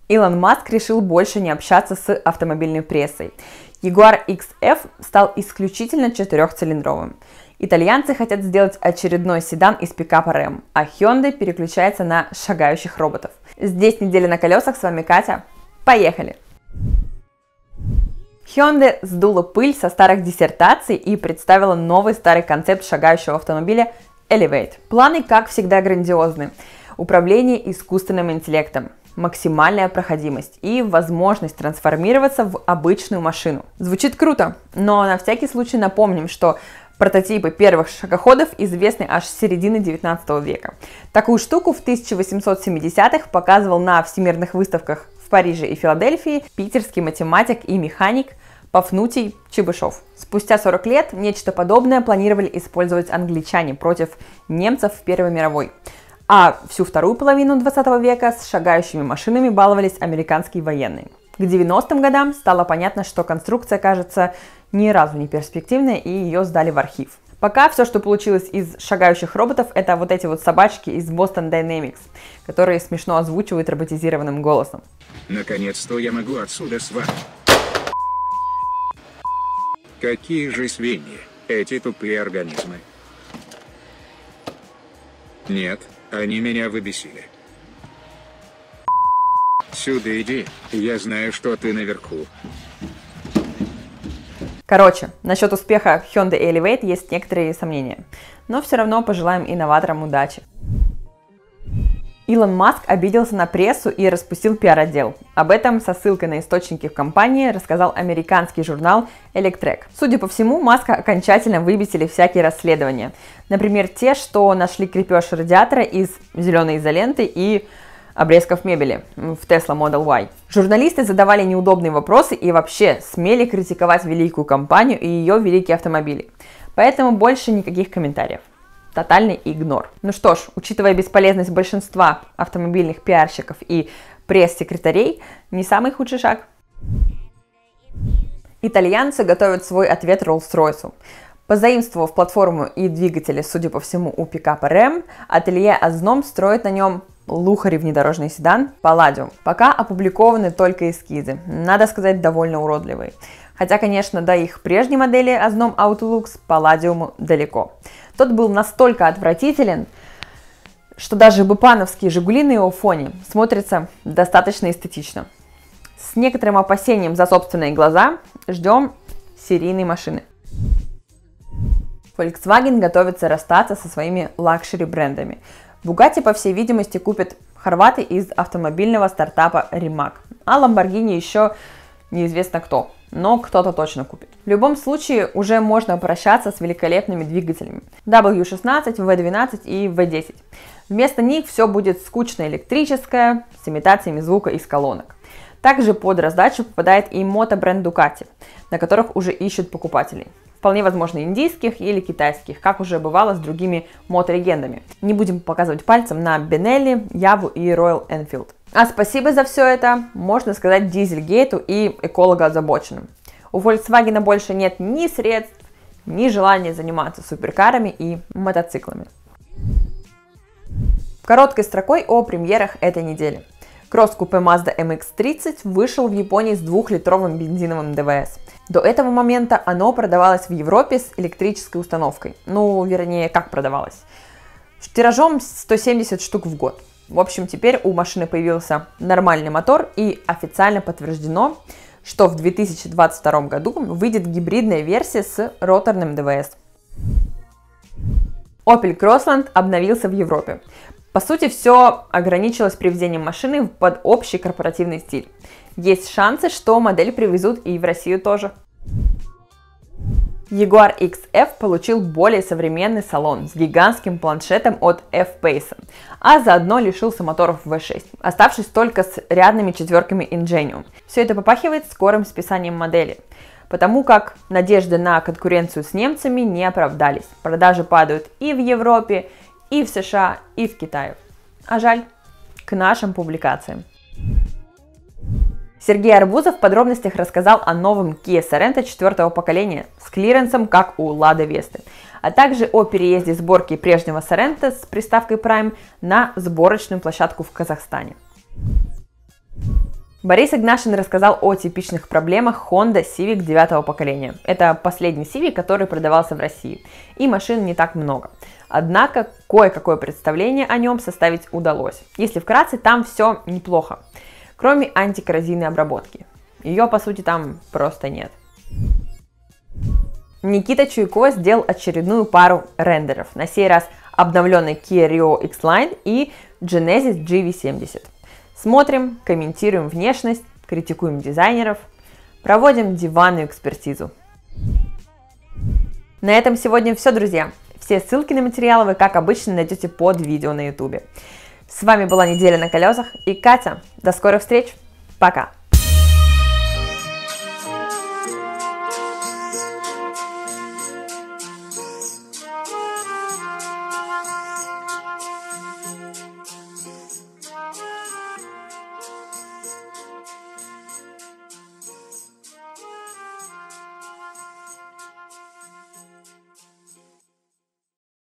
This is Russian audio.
Илон Маск решил больше не общаться с автомобильной прессой. Jaguar XF стал исключительно четырехцилиндровым. Итальянцы хотят сделать очередной седан из пикапа Ram, а Hyundai переключается на шагающих роботов. Здесь неделя на колесах, с вами Катя. Поехали! Hyundai сдула пыль со старых диссертаций и представила новый старый концепт шагающего автомобиля Elevate. Планы, как всегда, грандиозны. Управление искусственным интеллектом, максимальная проходимость и возможность трансформироваться в обычную машину. Звучит круто, но на всякий случай напомним, что прототипы первых шагоходов известны аж с середины 19 века. Такую штуку в 1870-х показывал на всемирных выставках в Париже и Филадельфии питерский математик и механик Пафнутий Чебышев. Спустя 40 лет нечто подобное планировали использовать англичане против немцев в Первой мировой. А всю вторую половину 20 века с шагающими машинами баловались американские военные. К 90-м годам стало понятно, что конструкция кажется ни разу не перспективной, и ее сдали в архив. Пока все, что получилось из шагающих роботов, это вот эти вот собачки из Boston Dynamics, которые смешно озвучивают роботизированным голосом. Наконец-то я могу отсюда с вами. Какие же свиньи, эти тупые организмы. Нет, они меня выбесили. Сюда иди, я знаю, что ты наверху. Короче, насчет успеха Hyundai Elevate есть некоторые сомнения, но все равно пожелаем инноваторам удачи. Илон Маск обиделся на прессу и распустил пиар-отдел. Об этом со ссылкой на источники в компании рассказал американский журнал Electrek. Судя по всему, Маска окончательно выбесили всякие расследования. Например, те, что нашли крепеж радиатора из зеленой изоленты и обрезков мебели в Tesla Model Y. Журналисты задавали неудобные вопросы и вообще смели критиковать великую компанию и ее великие автомобили. Поэтому больше никаких комментариев. Тотальный игнор. Ну что ж, учитывая бесполезность большинства автомобильных пиарщиков и пресс-секретарей, не самый худший шаг. Итальянцы готовят свой ответ Rolls-Royce. Позаимствовав платформу и двигатели, судя по всему, у пикапа Ram, ателье Aznom строит на нем лухари внедорожный седан Palladium. Пока опубликованы только эскизы, надо сказать, довольно уродливые. Хотя, конечно, до их прежней модели Aznom Autolux Palladium далеко. Тот был настолько отвратителен, что даже бэпановские «Жигули» на его фоне смотрятся достаточно эстетично. С некоторым опасением за собственные глаза ждем серийной машины. Volkswagen готовится расстаться со своими лакшери-брендами. Bugatti, по всей видимости, купит хорваты из автомобильного стартапа Rimac, а Lamborghini еще неизвестно кто, но кто-то точно купит. В любом случае, уже можно прощаться с великолепными двигателями W16, V12 и V10. Вместо них все будет скучно электрическое, с имитациями звука из колонок. Также под раздачу попадает и мотобренд Ducati, на которых уже ищут покупателей. Вполне возможно индийских или китайских, как уже бывало с другими моторегендами. Не будем показывать пальцем на Benelli, Яву и Royal Enfield. А спасибо за все это, можно сказать, Дизельгейту и экологоозабоченным. У Volkswagen больше нет ни средств, ни желания заниматься суперкарами и мотоциклами. Короткой строкой о премьерах этой недели. Кросс-купе Mazda MX-30 вышел в Японии с 2-литровым бензиновым ДВС. До этого момента оно продавалось в Европе с электрической установкой. Ну, вернее, как продавалось? Тиражом 170 штук в год. В общем, теперь у машины появился нормальный мотор и официально подтверждено, что в 2022 году выйдет гибридная версия с роторным ДВС. Opel Crossland обновился в Европе. По сути, все ограничилось приведением машины под общий корпоративный стиль. Есть шансы, что модель привезут и в Россию тоже. Jaguar XF получил более современный салон с гигантским планшетом от F-Pace, а заодно лишился моторов V6, оставшись только с рядными четверками Ingenium. Все это попахивает скорым списанием модели, потому как надежды на конкуренцию с немцами не оправдались. Продажи падают и в Европе, и в США, и в Китае. А жаль. К нашим публикациям. Сергей Арбузов в подробностях рассказал о новом Kia Sorento 4-го поколения с клиренсом, как у Lada Vesta, а также о переезде сборки прежнего Sorento с приставкой Prime на сборочную площадку в Казахстане. Борис Игнашин рассказал о типичных проблемах Honda Civic 9 поколения. Это последний Civic, который продавался в России, и машин не так много. Однако кое-какое представление о нем составить удалось. Если вкратце, там все неплохо, кроме антикоррозийной обработки. Ее, по сути, там просто нет. Никита Чуйко сделал очередную пару рендеров, на сей раз обновленный Kia Rio X-Line и Genesis GV70. Смотрим, комментируем внешность, критикуем дизайнеров, проводим диванную экспертизу. На этом сегодня все, друзья. Все ссылки на материалы вы, как обычно, найдете под видео на YouTube. С вами была Неделя на колесах и Катя. До скорых встреч. Пока.